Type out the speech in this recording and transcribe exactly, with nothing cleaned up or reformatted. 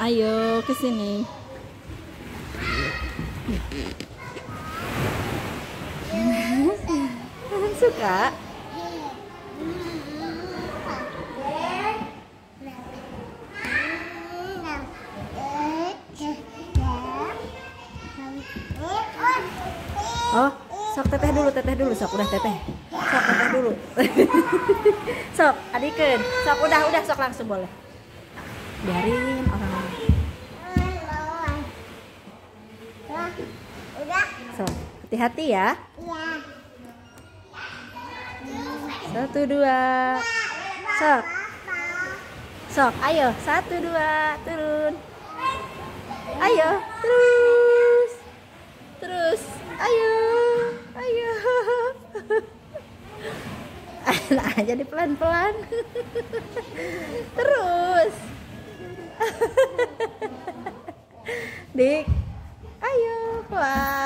Ayo ke sini. Suka? Oh, sok teteh dulu, teteh dulu, sok udah teteh. Sok teteh dulu. Sok, adikeun. Sok udah, udah sok langsung boleh. Biarin orang. Sok, hati-hati ya. Satu dua. Sok. Sok, ayo. Satu dua, turun. Ayo, terus. Terus. Ayo. Ayo. Nah, jadi pelan-pelan. Terus. Dik. Ayo, pelan.